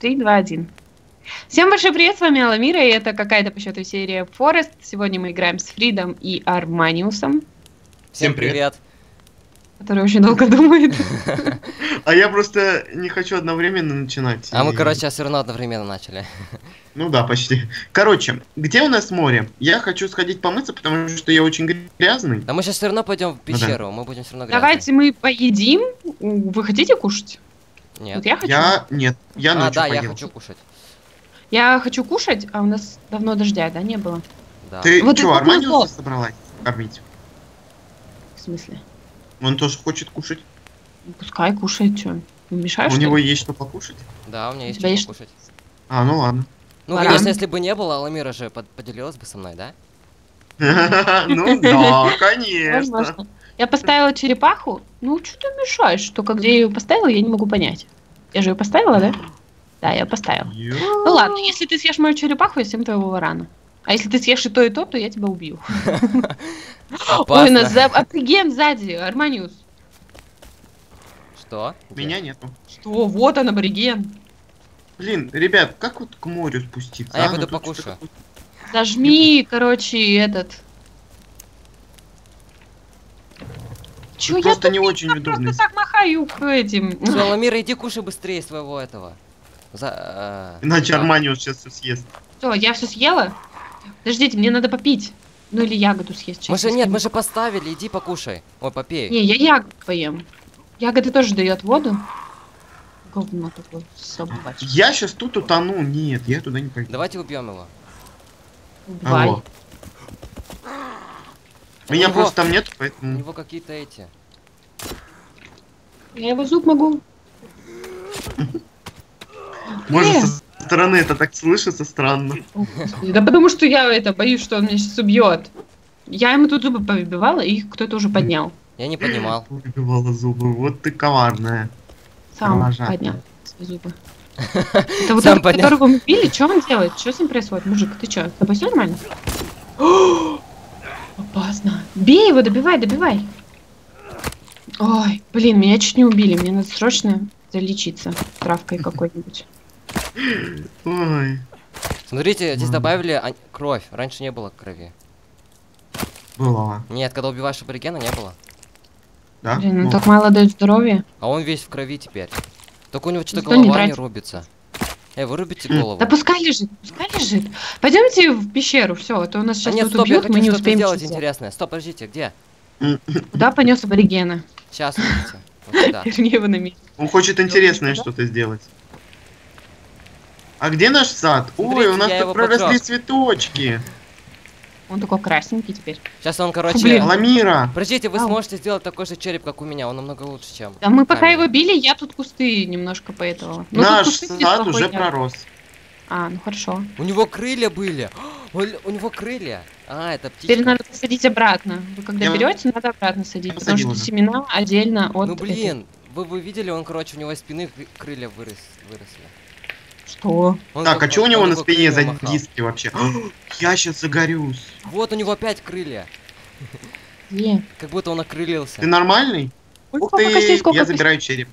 3, 2, 1. Всем большой привет, с вами Аламира, и это какая-то по счету серия Форест. Сегодня мы играем с Фридом и Арманиусом. Всем привет. Который очень долго думает. А я просто не хочу одновременно начинать. А мы, короче, все равно одновременно начали. Ну да, почти. Короче, где у нас море? Я хочу сходить помыться, потому что я очень грязный. Да мы сейчас все равно пойдем в пещеру, мы будем все равно грязные. Давайте мы поедим. Вы хотите кушать? Нет. Вот я хочу. Нет, я ночью да, я поел. хочу кушать. Я хочу кушать, а у нас давно дождя, да, не было? Да. Ты Вот что, это Арманиуса назло. собралась кормить? В смысле? Он тоже хочет кушать. Ну, пускай кушает, что? Мешаешь? У него есть что покушать? Да, у меня есть У тебя что есть покушать. А, ну ладно. Ну, Баран. конечно, если бы не было, Аламира же поделилась бы со мной, да? Ну да, конечно. Возможно. Я поставила черепаху. Ну, что ты мешаешь? Только где я ее поставила, я не могу понять. Я же ее поставила, да? Да, я поставила. Ну ладно, если ты съешь мою черепаху, я съем твоего варана. А если ты съешь и то, то я тебя убью. Ой, у нас абориген сзади, Арманиус. Что? Где? Меня нету. Что? Вот он, абориген. Блин, ребят, как вот к морю спуститься? А я Ну, пойду тут покушаю. что-то- Зажми, короче, этот. Чё я просто тут не очень удобно. просто так махаю к этим? Всё, Аламира, иди кушай быстрее своего этого. Иначе да. Арманиус сейчас все съест. Что, я все съела? Подождите, мне надо попить. Ну или ягоду съесть. Мы сейчас же я нет, съем. мы же поставили, иди покушай. Ой, попей. Не, я ягоду поем. Ягоды тоже дает воду. Говно такое собачье. Я сейчас тут утону. Нет, я туда не пойду. Давайте убьем его. Убивай. Алло. Меня него- просто там нет, У поэтому... него какие-то эти. Я его зуб могу. Может, Не. со стороны это так слышится странно. О, Господи, да потому что я боюсь, что он меня сейчас убьет. Я ему тут зубы повыбивала, и их кто-то уже поднял. Я не понимал. Выбивала зубы. Вот ты коварная. Сам Кровожадная. поднял свои зубы. Это вот Сам этот, поднял. которого мы били, что он делает? Что с ним происходит? Мужик, ты что, с тобой все нормально? О, опасно. Бей его, добивай. Ой, блин, меня чуть не убили. Мне надо срочно залечиться травкой какой-нибудь. Ой. Смотрите, здесь Мгм. добавили кровь. Раньше не было крови. Была. Нет, когда убиваешь аборигена, не было. Да? Блин, ну Ну, так мало дает здоровья. А он весь в крови теперь. Только у него что-то Никто не голова не тратит. рубится. Вырубите Хм. голову. Да пускай лежит. Пойдемте в пещеру, все, а то у нас А сейчас нет, тут стоп, я убьют, мы хочу не что-то успеем сделать ничего сделать. интересное. Стоп, подождите, где? Куда понес аборигена? Сейчас увидите. Вот сюда. Вернее, его на месте. Он хочет интересное да? что-то сделать. А где наш сад? Ой, Смотрите, у нас я тут его проросли поджег. цветочки. Он такой красненький теперь. Сейчас он, Фу, короче... блин. Аламира. Подождите, вы Ау. сможете сделать такой же череп, как у меня. Он намного лучше, чем... Да мы пока камень. его били, я тут кусты немножко поэтого. Ну, тут Наш кусты где сад плохой уже нет. пророс. А, ну хорошо. У него крылья были. У него крылья. А, это птичка. Теперь надо посадить обратно. Вы когда Я- берете, надо обратно садить, Я потому что посадил уже. семена отдельно от. Ну блин, вы видели, он, короче, у него из спины крылья выросли. Что? Он Так, а как- что у него он на такой спине крылья за махал. диски вообще? Я сейчас загорюсь. Вот у него опять крылья. Где? Как будто он окрылился. Ты нормальный? Ой, Ух сколько костей, ты, сколько я костей. забираю череп.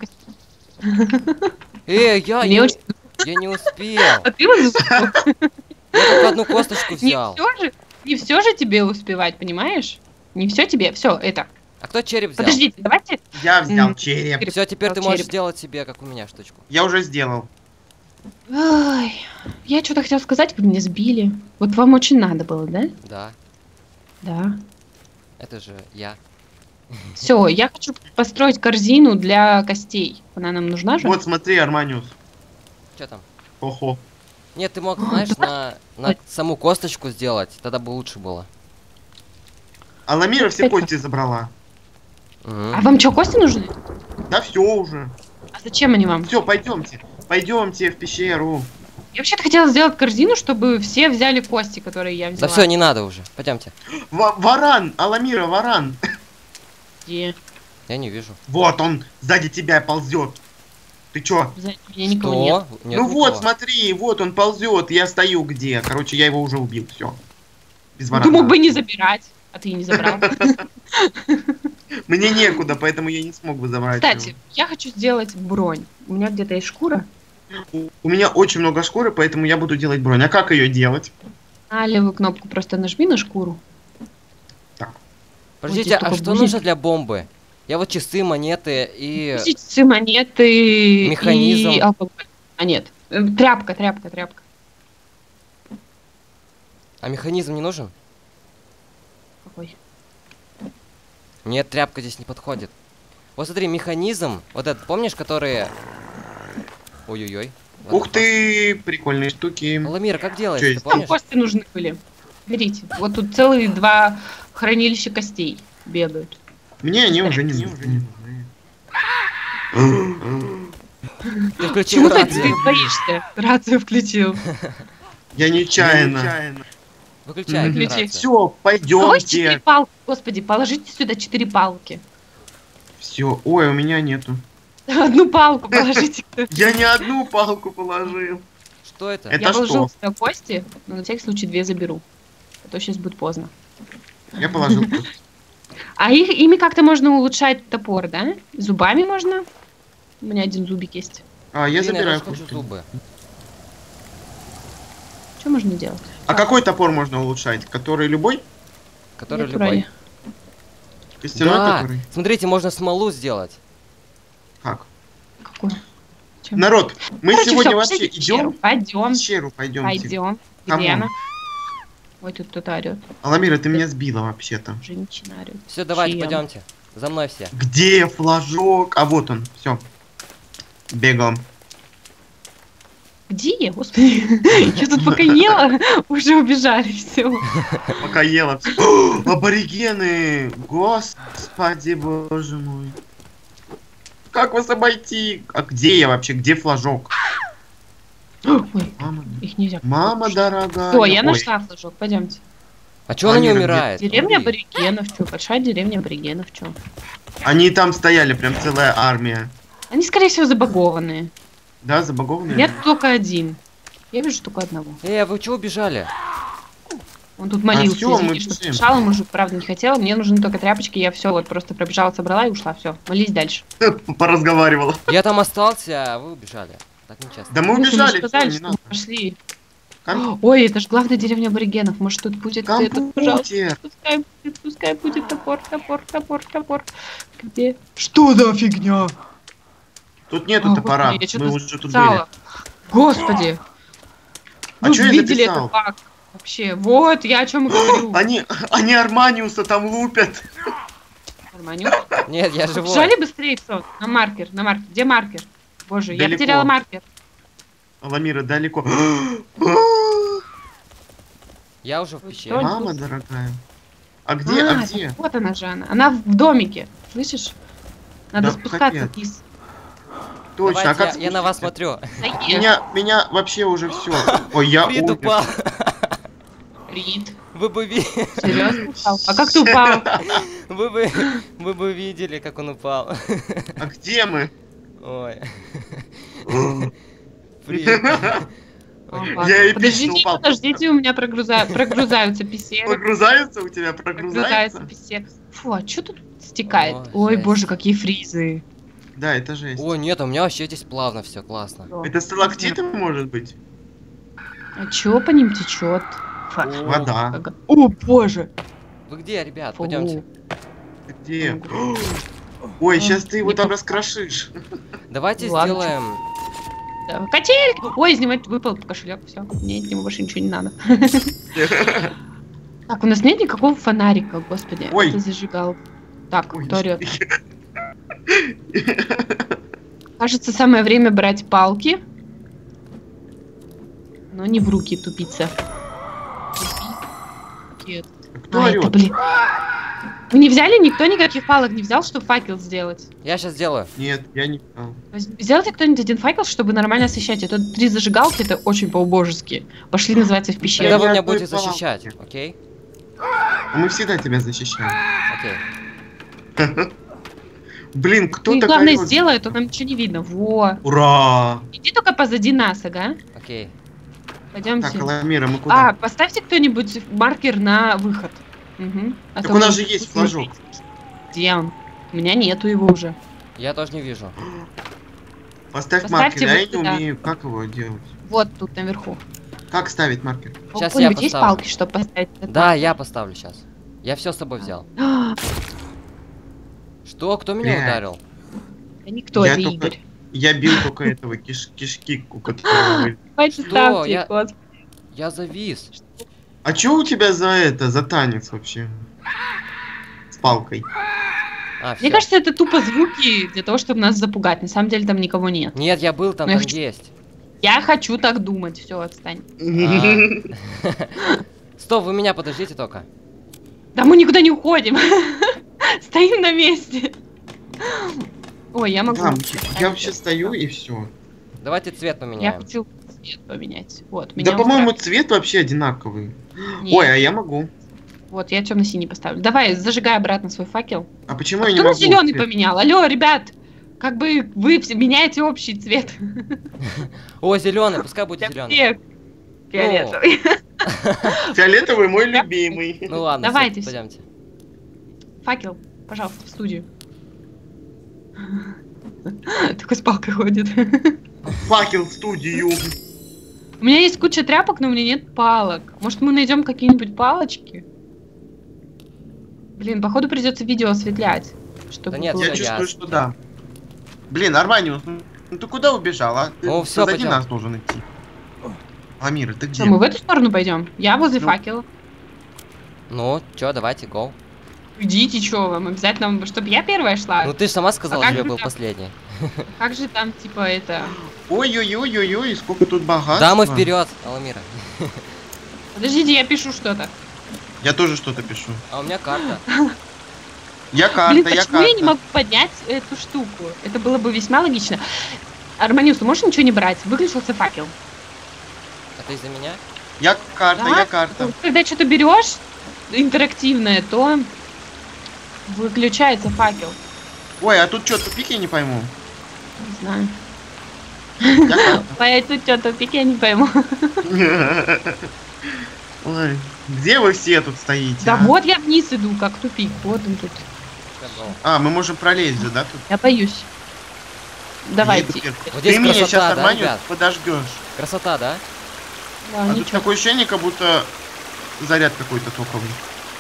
Мне очень- Я не успел. А ты вот Я только одну косточку взял. не все же тебе успевать, понимаешь? Не все тебе, все это. А кто череп взял? Подождите, давайте. Я взял М. череп. Все, теперь ты Взял можешь череп. сделать себе, как у меня, штучку. Я уже сделал. Ой, я что-то хотела сказать, вы меня сбили. Вот вам очень надо было, да? Да, Да. это же я. Все, я хочу построить корзину для костей. Она нам нужна же? Вот смотри, Арманиус. Что там? Охо. Нет, ты мог, знаешь, на саму косточку сделать, тогда бы лучше было. Аламира все кости забрала. А вам что, кости нужны? Да все уже. А зачем они вам? Все, пойдемте. Пойдемте в пещеру. Я вообще-то хотела сделать корзину, чтобы все взяли кости, которые я Да взяла. все, не надо уже. Пойдемте. Варан! Аламира, варан! Где? Я не вижу. Вот он сзади тебя ползет. Ты чё? Сзади меня никого нет. Что? Нет Ну вот, никого. смотри, вот он ползет, я стою где. Короче, я его уже убил, все. Без Ну, варана. ты мог бы не забирать, а ты и не забрал. Мне некуда, поэтому я не смог бы забрать Кстати, его. я хочу сделать бронь. У меня где-то есть шкура. У меня очень много шкуры, поэтому я буду делать бронь. А как ее делать? А левую кнопку просто нажми на шкуру. Подождите, здесь а только что будет. нужно для бомбы? Я вот часы, монеты и... Часы, монеты Механизм. и алкоголь. А нет, тряпка. А механизм не нужен? Какой? Нет, тряпка здесь не подходит. Вот смотри, механизм, вот этот, помнишь, который... Ой-ой-ой. Ладно, Ух ты, прикольные штуки. Ламира, как делается, Чё ты есть? Там помнишь? кости нужны были. Берите. Вот тут целые 2 хранилища костей бегают. Мне они уже не нужны. Ты включил Чему ты рацию. боишься? Рацию включил. Я нечаянно. Выключай Выключи. рацию. Все, Ой, 4 пойдемте. палки. Господи, положите сюда 4 палки. Все. Ой, у меня нету. 1 палку положите. Я не одну палку положил. Что это? Это Я положил что? сюда кости, но на всякий случай 2 заберу. А то сейчас будет поздно. Я положил кость. А ими как-то можно улучшать топор, да? Зубами можно? У меня 1 зубик есть. А, я Блин, забираю тоже хочу кость. зубы. Что можно делать? А какой топор можно улучшать? Который любой? Который Нет, любой. вроде. Костяной Да, который? смотрите, можно смолу сделать. Как? Какой? Чем? Народ, мы Короче, сегодня всё, вообще пошли в пещеру. идем? В Пойдем. пещеру пойдемте. Пойдем. Кому? Где она? Ой, тут кто-то орет. Аламира, ты меня сбила вообще-то. Женщина орет. Все, давайте, Чем? пойдемте. За мной все. Где флажок? А вот он. Все. Бегом. Где я, господи? Я тут пока ела, уже убежали, все. Пока ела. О, аборигены! Господи, боже мой. Как вас обойти? А где я вообще? Где флажок? Ой, Мама, их нельзя. мама дорогая. Все, я Ой, нашла флажок, пойдемте. А чё она не Ламира, где? умирает? Деревня Убей. аборигенов, что? Большая деревня аборигенов, что? Они там стояли, прям целая армия. Они, скорее всего, забагованные. Да, забагованные? Нет, только 1. Я вижу только 1. А вы чего убежали? Он тут молился, всё, мы извините, что бежим. мешала, мужик, правда, не хотела. Мне нужны только тряпочки, я все вот просто пробежала, собрала и ушла. Все, молись дальше. Поразговаривала. Я там остался, а вы убежали. Так нечестно. Да мы Ну, ты убежали, же сказали, всё, не что надо. мы пошли. Ком- Ой, это же главная деревня аборигенов. Может, тут будет это, пожалуйста. Компьютер. Пускай будет топор. Где? Что за фигня? Тут нету топора. Господи, я Мы что-то уже тут были. записала. Господи. А Вы чё я видели записал? этот баг? Вообще, вот, я о чем и говорю. Они Арманиуса там лупят. Нормально. Нет, я живой. Бежали быстрее, все. На маркер. Где маркер? Боже, я Далеко. потеряла маркер. Ламира далеко. Я уже в Ой, пещере. что? Мама дорогая. А где? А это где? вот она же она. Она в домике. Слышишь? Надо Да, спускаться капец. вниз. Точно. А Давайте, как я на вас спуститься? смотрю. Меня вообще уже все. Ой, я Фрид умер. упал. Рид. Вы бы ви- Серьезно упал? А как ты упал? вы бы видели, как он упал. А где мы? Ой. Фрид. Я эпично Подождите, упал. подождите, у меня прогрузаются пещеры. Прогрузаются у тебя? Прогрузается Прогрузаются? пещера. Фу, а что тут стекает? Ой, Ой, жесть. боже, какие фризы. Да, это жесть. О, нет, у меня вообще здесь плавно все, классно. Это сталактиты, может быть? А чё по ним течет? О, Вода. О, боже. Вы где, ребят? Фу. Пойдемте. Где? Ой, сейчас ты его Не там по- раскрошишь. Давайте Ладно, сделаем... Да, Котельки! Ой, из него выпал кошелек, все. Мне от него больше ничего не надо. Так, у нас нет никакого фонарика, господи. Ой. Это зажигал. Так, Ой, кто орёт? Кажется, самое время брать палки. Но не в руки, тупица. Нет. Кто А, это, орёт? блин. Вы не взяли? Никто никаких палок не взял, чтобы факел сделать? Я сейчас сделаю. Нет, я не... а. Сделайте кто-нибудь 1 факел, чтобы нормально освещать. Это 3 зажигалки, это очень по-убожески. Пошли, называется, в Тогда пещеру. Я вы меня одной будете палки. защищать, окей? Мы всегда тебя защищаем. Окей. Блин, кто Ты, так главное, орёт? сделай, а то нам ничего не видно. Во. Ура! Иди только позади нас, ага. Окей. Пойдемте. Так, Ламира, мы куда? А, поставьте кто-нибудь маркер на выход. Угу. А Так то у нас мы же есть тут флажок. не- Где он? У меня нету его уже. Я тоже не вижу. Поставь Поставьте маркер, а я вот не сюда. умею, как его делать. Вот тут наверху. Как ставить маркер? У Щас кого-нибудь я есть поставлю. палки, чтобы поставить? этот Да, маркер? я поставлю сейчас. Я все с собой взял. Да Что? Кто меня Блядь. ударил? никто, Я это только- Игорь. Я бил только этого кишки, у которого... Давайте Что? ставьте, Я- господи. Я завис. А чё у тебя за танец вообще? С палкой. А, Мне всё. кажется, это тупо звуки для того, чтобы нас запугать. На самом деле там никого нет. Нет, я был там, Ну, я там хочу- есть. Я хочу так думать. Все, отстань. Стоп, вы меня подождите только. Да мы никуда не уходим. Стоим на месте. Ой, я могу. Да, поставить я вообще это. стою и все. Давайте цвет Я поменяем. хочу цвет поменять. Вот, Да, меня по-моему, устраивает. цвет вообще одинаковый. Нет. Ой, а я могу. Вот, я темно-синий поставлю. Давай, зажигай обратно свой факел. А почему А я не кто на могу? зеленый цвет? поменял? Алло, ребят! Как бы вы все меняете общий цвет. О, зеленый, пускай будет Для зеленый. всех. Фиолетовый. Фиолетовый мой любимый. Ну ладно, Давайте, всё, пойдемте. Факел, пожалуйста, в студию. Такой с палкой ходит. Факел в студию. У меня есть куча тряпок, но у меня нет палок. Может, мы найдем какие-нибудь палочки? Блин, походу придется видео осветлять. Чтобы Да нет, было- Я всё чувствую, ясно. что да. Блин, Арманиус, ну ты куда убежал, а? Ты Ну, всё, позади пойдём. нас должен идти. Амира, ты где? Что, мы в эту сторону пойдем? Я возле Ну. факела. Ну, чё, давайте, go. Идите, что вам обязательно, чтобы я первая шла? Ну ты же сама сказала, А как что я же был так? последний. Как же там, типа, это... Ой-ой-ой-ой-ой, сколько тут богатства. Да, мы вперед, Аламира. Подождите, я пишу что-то. Я тоже что-то пишу. А у меня карта. Я карта, Блин, я почему я не карта. могу поднять эту штуку? Это было бы весьма логично. Арманиус, ты можешь ничего не брать? Выключился факел. Это из-за меня? Я карта, Да? я карта. Ну, когда что-то берешь интерактивное, то выключается факел. Ой, а тут что, тупик, я не пойму. Не знаю. Я карта. Ой, тут что-то пик, я не пойму. Ой, где вы все тут стоите? Да а? вот я вниз иду, как тупик. Вот он тут. Всё, go. А, мы можем пролезть же, да, тут? Я боюсь. Давайте. Я иду первый. Вот здесь Ты меня красота, сейчас, да, Арманиус, ребят? подожгешь. Красота, да? Да, А тут ничего. такое ощущение, как будто заряд какой-то токовый.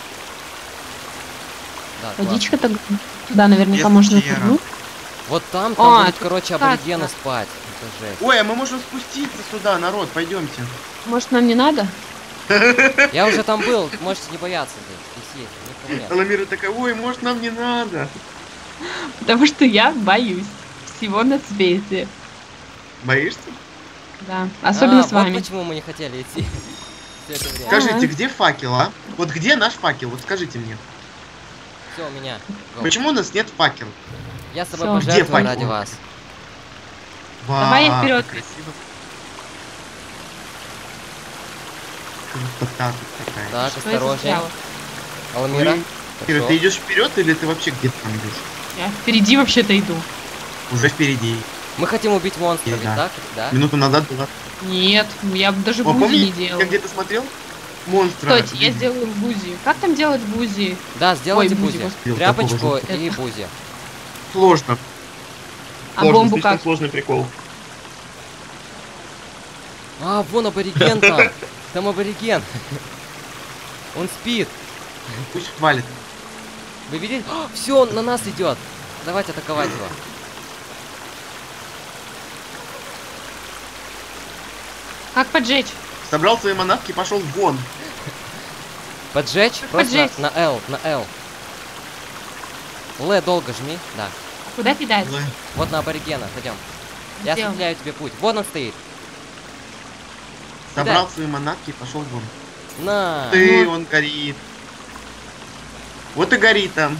Да, классно. Водичка-то туда наверняка Без можно тера. нырнуть. Вот там А, будут, тут короче, так, аборигены да. спать. Это жесть. Ой, а мы можем спуститься сюда, народ, пойдемте. Может, нам не надо? Я уже там был, можете не бояться здесь. Здесь есть, никого нет. Аламира такая, ой, может нам не надо. Потому что я боюсь всего на свете. Боишься? Да, особенно с Вот вами. почему мы не хотели идти. Всё это время. Ага. Скажите, где факел, а? Вот где наш факел? Вот скажите мне. Все, у меня. Go. Почему у нас нет факела? Я с тобой Всё. Где пожертвую факел? ради вас. Давай я Вау, вперед. как красиво. Красота тут такая. Так, Что я осторожней. застряла? Аламира. Ой, Кира, ты идешь вперед или ты вообще где-то там идешь? Я впереди вообще-то иду. Уже впереди. Мы хотим убить монстра, ведь Да. так? Да? Минуту назад была. Нет, я бы даже О, бузи не помни, делала. я где-то смотрел? Монстра. Стойте, я сделаю бузи. Как там делать бузи? Да, сделайте Ой, бузи, бузи. господи. Тряпочку Такого и Это- бузи. Сложно. А Сложно, бомбу слишком как? сложный прикол. А, вон абориген там. Там абориген. Он спит. Пусть хвалит. Вы видели? Все, он на нас идет. Давайте атаковать его. Как поджечь? Собрал свои манатки и пошел вон. Поджечь? Просто Поджечь. на L, на L. Л долго жми. Да. А куда кидать? Вот на аборигена. Пойдем. Я Где он? осветляю тебе путь. Вон он стоит. Собрал свои манатки и пошел вон. На. Ты, Ну. он горит. Вот и горит там.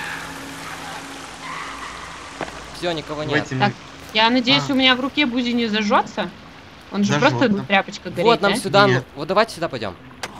Все, никого В нет. этим- Так, Я надеюсь, А. у меня в руке бузи не зажжется. Он же Зажжётся. просто тряпочка горит, Вот нам да? сюда. Нет. Вот давайте сюда пойдем.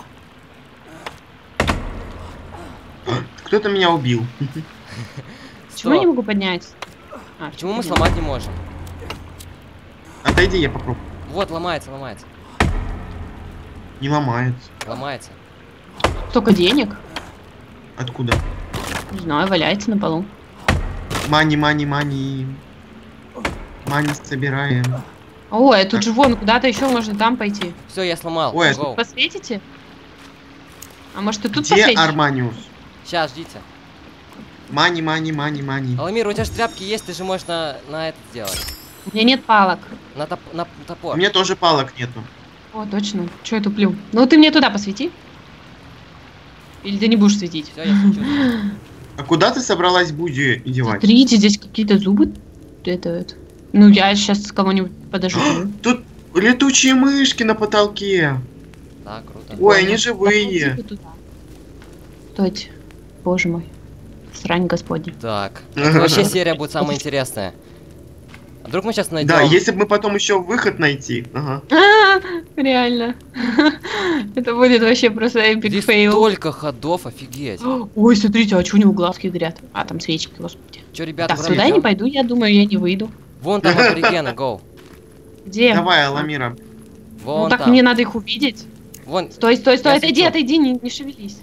Кто-то меня убил. Почему я не могу поднять? А, Почему мы подняла. сломать не можем? Отойди, я попробую. Вот, ломается, ломается. Не ломается. Ломается. Столько денег? Откуда? Не знаю, валяется на полу. Мани, мани, мани. Мани собираем. Ой, тут же вон, куда-то еще можно там пойти. Все, я сломал. Ой, Go. Посветите? А может, ты тут Где посветишь? Арманиус? Сейчас, ждите. Мани, мани, мани, мани. Аламир, у тебя же тряпки есть, ты же можешь на это сделать. У меня нет палок. На У топор. меня тоже палок нету. О, точно. Че я туплю? Ну, ты мне туда посвети. Или ты не будешь светить? Все, я свечу. А куда ты собралась Буди девать? Смотрите, здесь какие-то зубы. Это. Ну, я сейчас кого-нибудь подожду. Тут летучие мышки на потолке. Да, круто. Ой, они живые. Поползите туда. Стойте. Боже мой. Срань господи. Так. Это вообще серия будет самая интересная. А вдруг мы сейчас найдем... Да, если бы мы потом еще выход найти. Ага. Реально. Это будет вообще просто эпик Здесь фейл. столько ходов, офигеть. Ой, смотрите, а что у него глазки горят? А, там свечки, господи. Че, ребята, Так, куда мы сюда я не идем? пойду, я думаю, я не выйду. Вон там аборигены, go. Где? Давай, Аламира. Ну Вон так там. мне надо их увидеть. Вон, Стой, стой, стой, Я отойди, свечу. отойди, не шевелись.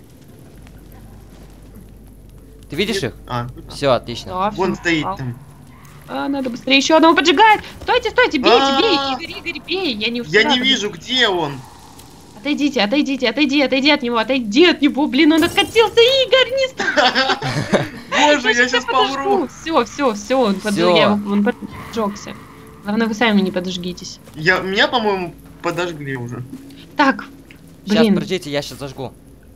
ты видишь их? А, Все, отлично. Да, вон всё, стоит попал. там. А, надо быстрее еще одного поджигать. Стойте, стойте, бейте, А. бей, Игорь, бей. Я не Я успеваю. не вижу, где он. Отойдите, отойдите, отойди от него, блин, он откатился, Игорь, не стой. Боже, я сейчас помру. Все, он поджегся. Главное, вы сами не подожгитесь. Меня, по-моему, подожгли уже. Так, Сейчас, блин, подождите, я сейчас зажгу.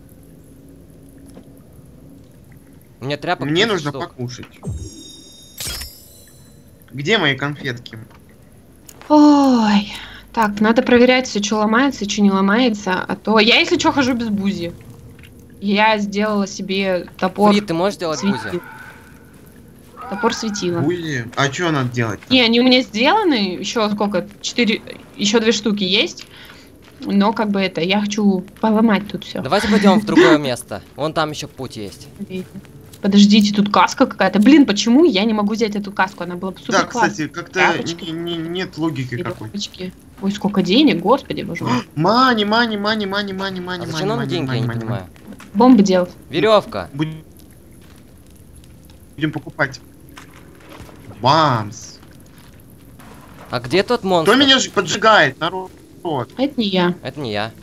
У меня тряпок Мне 10 нужно штук. покушать. Где мои конфетки? ой. Так, надо проверять все, что ломается, что не ломается. А то я, если что, хожу без бузи. Я сделала себе топор. Фрид, ты можешь сделать бузи? светила. Топор светила. Бузи? А что надо делать? Не, они у меня сделаны. Еще сколько? 4. Еще 2 штуки есть. Но как бы это, я хочу поломать тут все. Давайте пойдем в другое место. Вон там еще путь есть. Подождите, тут каска какая-то. Блин, почему я не могу взять эту каску? Она была бы супер Да, классная. кстати, как-то Тряпочки. нет логики какой. Веревочки. Ой, сколько денег, господи, боже мой. Мани, мани, мани, мани, мани, мани, А зачем нам деньги, я не понимаю. Бомбы делать. Веревка. Будем покупать. Бамс. А где тот монстр? Кто меня поджигает, народ? А это не я. Это не я.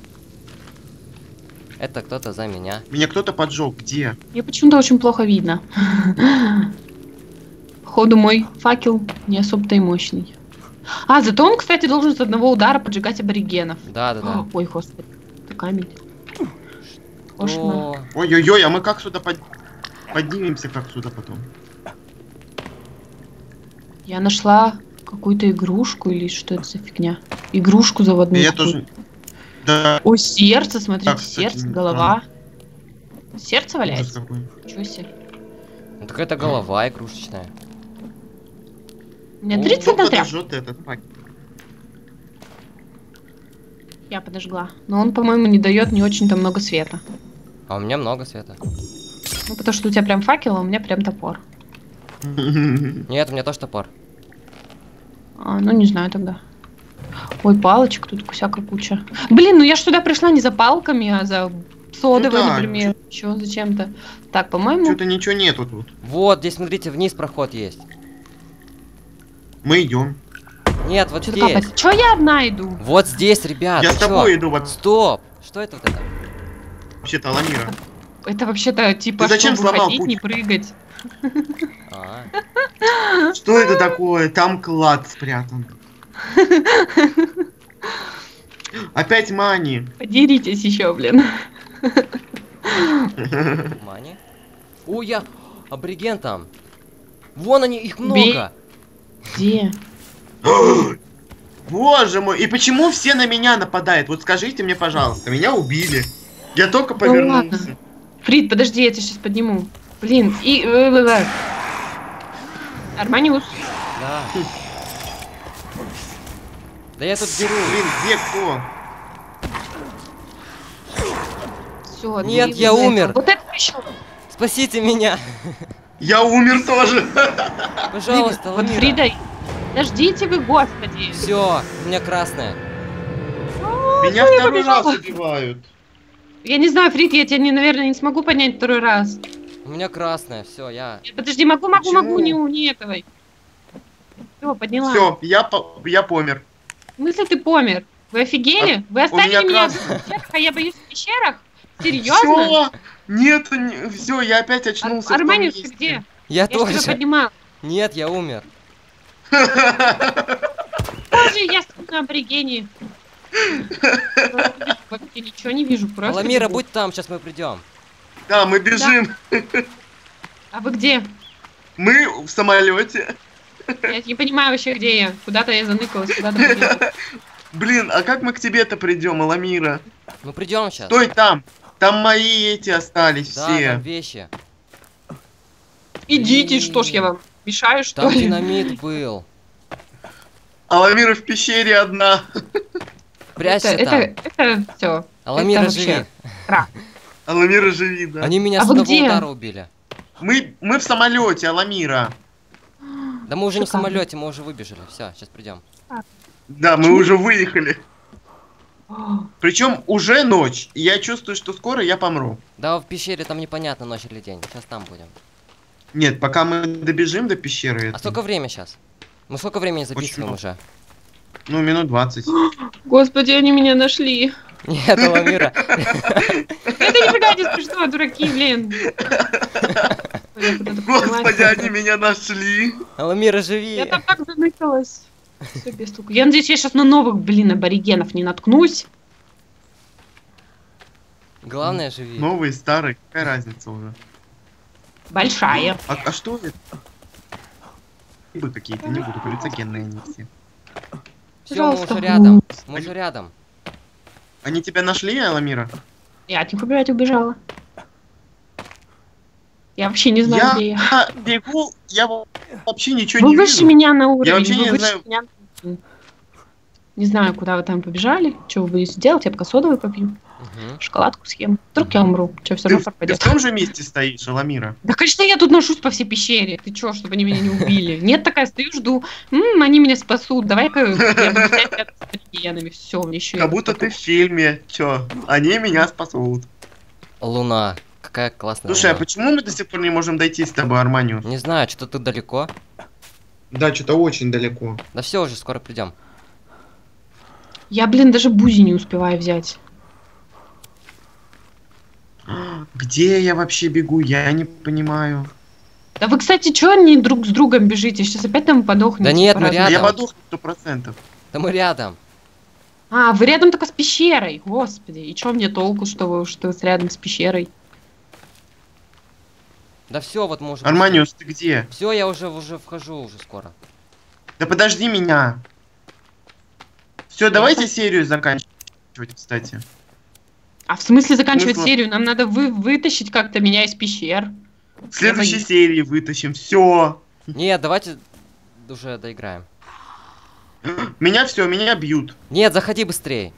Это кто-то за меня. Меня кто-то поджег. Где? Мне почему-то очень плохо видно. Походу мой факел не особо-то и мощный. А, зато он, кстати, должен с одного удара поджигать аборигенов. Да, да, да. Ой, господи. Это камень. Кошмар. О, Ой-ой-ой, а мы как сюда поднимемся, как сюда потом? Я нашла какую-то игрушку или что это за фигня? Игрушку заводную. Я какую-то. тоже. Да. О, сердце, смотрите, Так, кстати, сердце, голова. Сердце Ужас валяется? какой. Ничего себе. ну так это голова игрушечная. У меня О, 31 Кто тряпка. подожжет этот факел? Я подожгла. Но он, по-моему, не дает не очень-то много света. А у меня много света. Ну, потому что у тебя прям факел, а у меня прям топор. Нет, у меня тоже топор. А, ну, не знаю тогда. Ой, палочек тут всякая куча. Блин, ну я ж сюда пришла не за палками, а за содовой, Ну да, например. Еще зачем-то. Так, по-моему... Что-то ничего нету тут. Вот, здесь, смотрите, вниз проход есть. Мы идем. Нет, вот Что-то здесь. капает. Чё я одна иду? Вот здесь, ребят. Я вы с чё? тобой иду вот. Стоп! Что это вот это? Вообще-то, Аламира. Это вообще-то типа, Ты зачем чтобы сломал ходить, путь? не прыгать. А, Что это такое? Там клад спрятан. Опять мани. Подеритесь еще, блин. мани. О, я... Абориген там. Вон они, их Бей. много. Где? Боже мой, и почему все на меня нападают? Вот скажите мне, пожалуйста, меня убили. Я только Да повернулся. ладно. Фрид, подожди, я тебя сейчас подниму. Блин, и... Арманиус. Да. Да я тут беру. Блин, где кто? Все, Нет, я умер. Вот это еще. Спасите меня. Я умер тоже. Пожалуйста, Вот Фрида. Подождите вы, господи. Все, у меня красная. Меня я второй раз побежала. убивают. Я не знаю, Фрид, я тебя, наверное, не смогу поднять второй раз. У меня красная, все, я... Подожди, могу, Почему? не этого. Все, подняла. Все, я помер. В смысле ты помер? Вы офигели? Вы оставили меня меня в красный. пещерах, а я боюсь в пещерах? Серьезно? Все! Нет, все, я опять очнулся. в том Арманиус, ты месте. где? Я Я ж тебя тоже. поднимал. Нет, я умер. Боже, я на аборигене. Вообще ничего не вижу, просто Ламира, бегу. будь там, сейчас мы придем. Да, мы бежим. А вы где? Мы в самолете. Я не понимаю вообще, где я. Куда-то я заныкалась, куда-то побегала. Блин, а как мы к тебе-то придем, Аламира? Ну придем сейчас. Стой там. Там мои эти остались Да, все. там вещи. Идите, что ж я вам мешаю, что Там ли? динамит был. Аламира в пещере одна. Прячься там. Это все. Аламира, это живи. вообще Аламира живи, да. Они меня А с вы одного где? удара убили. Мы в самолете, Аламира. Да мы уже не в Шикарно. самолете, мы уже выбежали. Все, сейчас придем. Да, мы Почему? уже выехали. О, Причем уже ночь. И я чувствую, что скоро я помру. Да, в пещере там непонятно, ночь или день. Сейчас там будем. Нет, пока мы добежим до пещеры. А это, сколько время сейчас? Мы сколько времени записываем Очень уже? Ну, минут 20. Господи, они меня нашли. Нет, Аламира. Это нифига не смешно, дураки, блин. Я куда-то Господи, поднялась. они меня нашли. Аламира, Я живи. там так заныкалась. Всё без толку. Я надеюсь, я сейчас на новых, блин, аборигенов не наткнусь. Главное, живи. Новый, старый, какая разница уже? Большая. А что это? Рыбы какие-то, не буду, галлюцогенные они все. Все, мы Пожалуйста. уже рядом. Мы уже рядом. Они тебя нашли, Аламира? Я от них убирать убежала. Я вообще не знаю, где я. Я бегу, я вообще ничего Вы не выше вижу. меня на уровень. вообще вы не выше знаю. меня на уровень. Не знаю, куда вы там побежали, что вы будете делать. Я пока содовый попью, Мгм. шоколадку съем. Вдруг я умру, что все Ты, равно ты в пропадет. том же месте стоишь, Аламира? Да, конечно, я тут ношусь по всей пещере. Ты чё, чтобы они меня не убили? Нет, такая стою, жду. Они меня спасут. Давай-ка я буду стоять рядом с аборигенами. Все, мне еще. Как будто ты в фильме. Чё? Они меня спасут. Луна. Какая классная Слушай, а луна. почему мы до сих пор не можем дойти с тобой, Арманиус? Не знаю, что тут далеко. Да, что-то очень далеко. Да все, уже скоро придем. Я, блин, даже бузи не успеваю взять. Где я вообще бегу? Я не понимаю. Да вы, кстати, чё не друг с другом бежите? Сейчас опять там подохнете. Да нет, мы по-разному. Я рядом. подохну 100%. Да мы рядом. А, вы рядом только с пещерой. Господи, и чё мне толку, что вы рядом с пещерой? Да все, вот мы уже. Арманиус, ты где? Все, я уже вхожу уже скоро. Да подожди меня. Все, давайте серию заканчивать, кстати. А в смысле заканчивать Смысла? серию? Нам надо вытащить как-то меня из пещер. В следующей серии вытащим. Все. Нет, давайте уже доиграем. Меня бьют. Нет, заходи быстрее.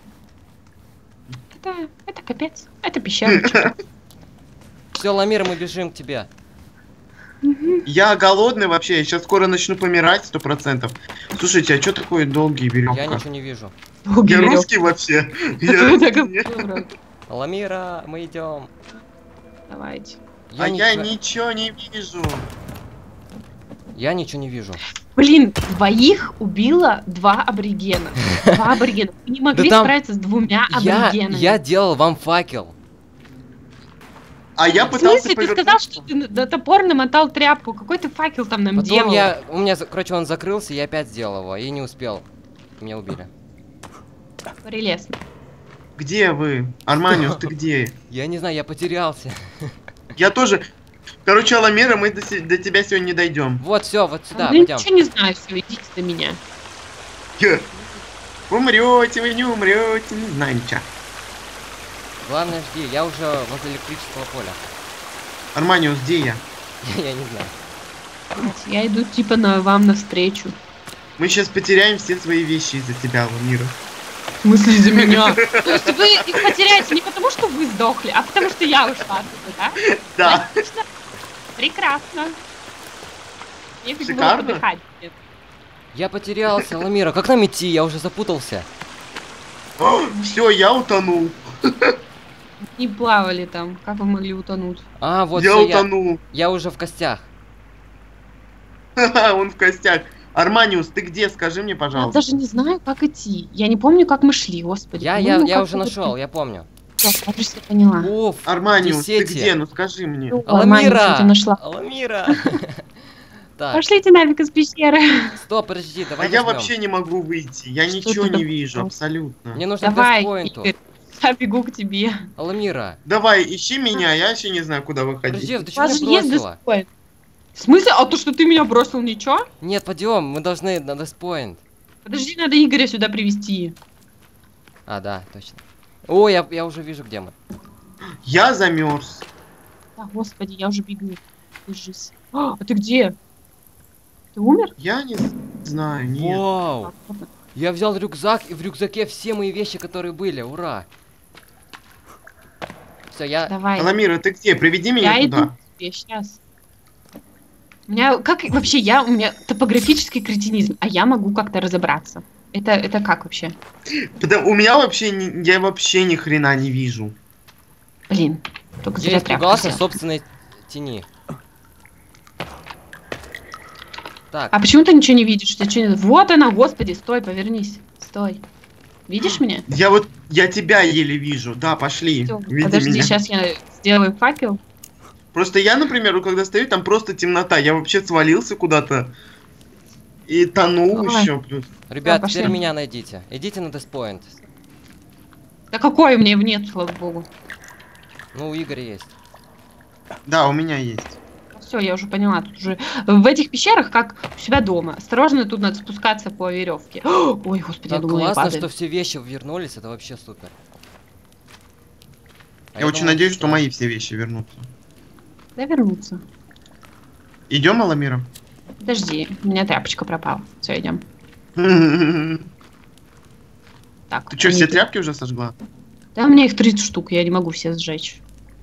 Это капец. Это пещера. чё. Все, Ламира, мы бежим к тебе. Я голодный вообще, я сейчас скоро начну помирать 100%. Слушайте, а что такое долгий веревка? Я ничего не вижу. Долгий Я верёвка. русский вообще. Так, Я- Ламира, мы идем. Давайте. А я ничего не вижу. Я ничего не вижу. Блин, двоих убило 2 аборигена. 2 аборигена. Вы не могли там справиться с 2 аборигенами. Я делал вам факел. А я В пытался смысле, ты повернуть. сказал, что ты на топор намотал тряпку? Какой ты факел там нам Потом делал? у меня, короче, он закрылся, я опять сделал его и не успел. Меня убили. Прелестно. Где вы? Арманиус, ты где? Я не знаю, я потерялся. Я тоже. Короче, Аламира, мы до тебя сегодня не дойдем. Вот, все, вот сюда, Блин, пойдем. ничего не знаю, все, идите до меня. Умрете, вы не умрете, не знаю ничего. Главное, жди, я уже возле электрического поля. Арманиус, где я? Я не знаю. Я иду типа вам навстречу. Мы сейчас потеряем все свои вещи из-за тебя, Аламира. В смысле из-за меня? То есть вы их потеряете не потому, что вы сдохли, а потому, что я ушла оттуда, да? Да. Отлично. Прекрасно. Я как бы Шикарно. подыхать. Я потерялся, Ламира, как нам идти? Я уже запутался. Все, я утонул. Не плавали там. Как вы могли утонуть? А, вот Я всё, утонул. я уже в костях. Ха-ха, он в костях. Арманиус, ты где? Скажи мне, Я пожалуйста. даже не знаю, как идти. Я не помню, как мы шли, господи. Я По-моему, уже нашел, я помню. Я кажется, поняла. Уф, Арманиус, ты десети. где? Ну скажи мне. Ну, Арманиус, я тебя нашла. Аламира! Так, Пошлите нафиг из пещеры. стоп, подожди, А давай я возьмем. вообще не могу выйти. Я Что ничего ты не вижу, там? абсолютно. Мне нужно к Давай, дeskpoint. Игорь, я бегу к тебе. Аламира, Давай, ищи меня, я вообще не знаю, куда подожди, выходить. ты У что вас меня же есть бросила? дискпоинт. В смысле? А то, что ты меня бросил, ничего? Нет, пойдем, мы должны на дeskpoint. Подожди, надо Игоря сюда привести. А, да, точно. О, я уже вижу, где мы. Я замерз. А, господи, я уже бегу. Держись. А ты где? Ты умер? Я не знаю, нет. Вау! Я взял рюкзак, и в рюкзаке все мои вещи, которые были. Ура! Все, я... Давай. Аламира, ты где? Приведи меня Я иду туда. к тебе сейчас. У меня, как вообще, у меня топографический кретинизм, а я могу как-то разобраться. Это как вообще? У меня вообще, я вообще ни хрена не вижу. Блин, только Я зря тряпку испугался взял. собственной тени. Так, А почему ты ничего не видишь? У тебя что нет? Вот она, господи, стой, повернись. Стой. Видишь меня? Я тебя еле вижу. Да, пошли. Всё, Веди подожди, меня. сейчас я сделаю факел. Просто я, например, вот когда стою, там просто темнота. Я вообще свалился куда-то. И тонул Давай. еще плюс. ребят, пошли. теперь меня найдите. Идите на дeskpoint. Да какой мне нет, слава богу. Ну, у Игоря есть. Да, у меня есть. Все, я уже поняла. Тут уже в этих пещерах, как у себя дома. Осторожно, тут надо спускаться по веревке. Ой, господи, я Так думала, я классно, падаю. что все вещи вернулись, это вообще супер. А Я очень думал, надеюсь, что мои все вещи вернутся. Да вернуться. Идем, Аламира? Подожди, у меня тряпочка пропала. Все, идем. Ты Так. что, они все тут- тряпки уже сожгла? Да, у меня их 30 штук, я не могу все сжечь.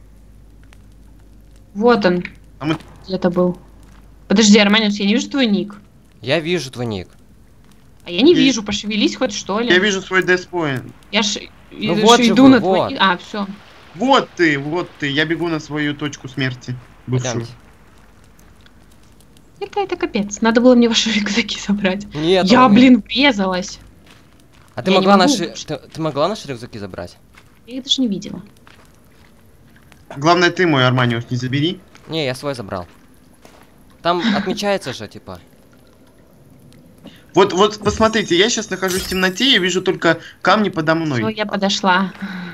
Вот он. А мы- Где-то был. Подожди, Арманиус, я не вижу твой ник. Я вижу твой ник. А я не Есть. вижу, пошевелись хоть что ли. Я вижу свой деспоинт. Я ж Ну вот же иду вы, на твой вот. ник. А, все. Вот ты. Я бегу на свою точку смерти. Бывшую. Пойдемте. Это капец. Надо было мне ваши рюкзаки забрать. Нет, Я, он- блин, врезалась. А ты я не могла могу. наши... Ты могла наши рюкзаки забрать? Я их даже не видела. Главное, ты мой Арманиус не забери. Не, я свой забрал. Там отмечается же, типа. Вот посмотрите, я сейчас нахожусь в темноте, я вижу только камни подо Все, мной. я подошла.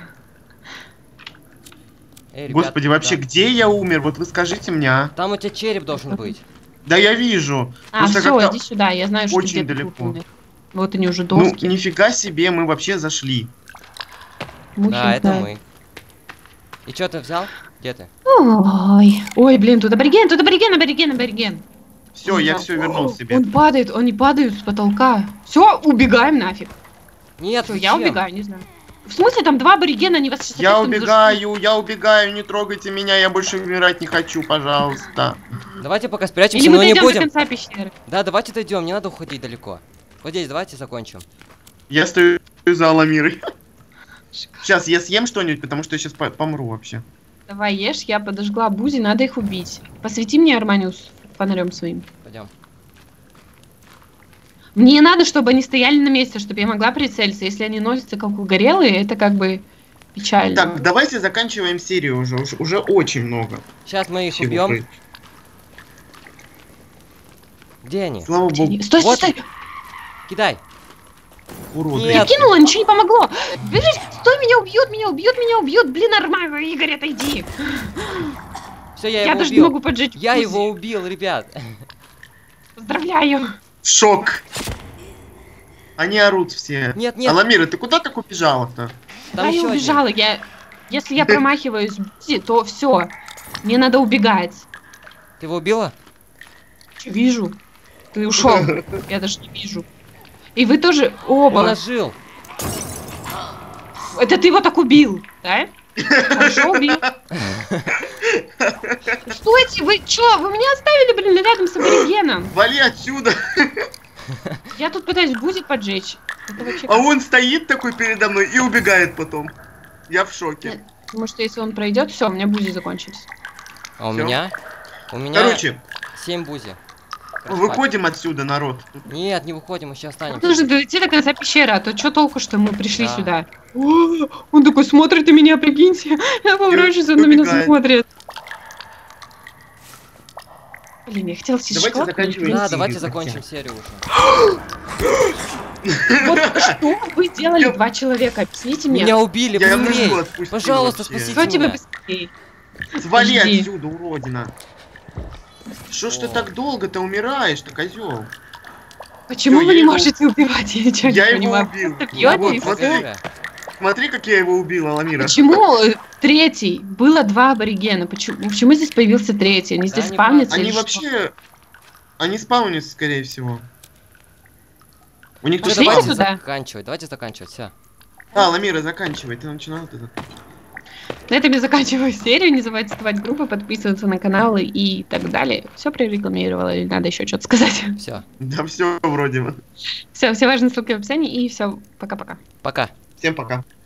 Эй, ребят, Господи, вообще, да. где я умер? Вот вы скажите мне, а? Там у тебя череп должен быть. Да я вижу. А, Просто все, как-то- иди сюда. Я знаю, что очень где-то далеко. тут умер. Вот они уже Ну, доски. нифига себе, мы вообще зашли. Мухи Да, это знают. мы. И что ты взял? Где ты? Ой, ой, блин, тут абориген, абориген. Все, я все вернул себе. Он падает, они падают с потолка. Все, убегаем нафиг. Нет, Все, я зачем? убегаю, не знаю. В смысле, там два аборигена, они вас сейчас Я опять там убегаю, не трогайте меня, я больше умирать не хочу, пожалуйста. Давайте пока зашли. спрячемся, Или мы но не дойдем до будем. конца пещеры. Да, давайте дойдем, не надо уходить далеко. Вот здесь давайте закончим. Я стою за Аламирой. Сейчас я съем что-нибудь, потому что я сейчас помру вообще. Давай, ешь, я подожгла бузи, надо их убить. Посвети мне, Арманиус, фонарем своим. Пойдем. Мне надо, чтобы они стояли на месте, чтобы я могла прицелиться. Если они носятся как угорелые, это как бы печально. Так, давайте заканчиваем серию уже очень много. Сейчас мы их всего убьем. происходит. Где они? Слава богу, Стой, Вот. стой! Кидай. уроды. Нет. Я кинула, ничего не помогло. Бежишь, стой, меня убьет. Блин, Арман, Игорь, отойди. Все, я, Я его даже убил. не могу поджечь. Я бузи. его убил, ребят. Поздравляю. Шок. Они орут все. Нет, нет. Аламира, ты куда так убежала-то? Там Я еще один. убежала. Если я промахиваюсь, то все. Мне надо убегать. Ты его убила? Вижу. Ты ушел. Я даже не вижу. И вы тоже Он оба. ожил. Это ты его так убил, да? Хорошо убил. Стойте, вы чё? Вы меня оставили, блин, рядом с аборигеном. Вали отсюда. Я тут пытаюсь бузи поджечь. Это вообще... А он стоит такой передо мной и убегает потом. Я в шоке. Потому что если он пройдет, все, у меня бузи закончились. А у Всё. меня? У меня Короче, 7 бузи. Выходим отсюда, народ. Нет, не выходим, мы сейчас останемся. Нужно дойти до конца пещеры, а то что толку, что мы пришли Да. сюда? О, он такой смотрит на меня, прикиньте. Я поворачиваюсь, он на меня убегает. смотрит. Блин, я хотела съесть Давайте шоколадку, но заканчиваем. не Да, давайте Хотя. закончим серию уже. Вот что вы делали, Я- 2 человека? Объясните мне. Меня убили, Я быстрей! его отпустил Пожалуйста, вообще. спасите Кто тебя меня. быстрее? Свали Жди. отсюда, уродина. Что ж ты О. так долго-то умираешь-то, козел? Почему Всё, вы я не его- можете убивать? Я ничего Я не его понимаю. убил. Просто бьёте Вот, и смотри. всё. Смотри, как я его убила, Ламира. Почему 3-й? Было 2 аборигена. Почему здесь появился 3-й? Они здесь не спавнятся Они или что? вообще... Они спаунятся, скорее всего. У них Ну, Пошлите тут давайте сюда. заканчивать, давайте заканчивать, все. Ламира, заканчивай, ты начинал это. На этом я заканчиваю серию. Не забывайте вставать в группы, подписываться на каналы и так далее. Все прорекламировала, или надо еще что-то сказать? Все. Да все вроде бы. Все важные ссылки в описании, и все, пока-пока. Пока. Всем пока.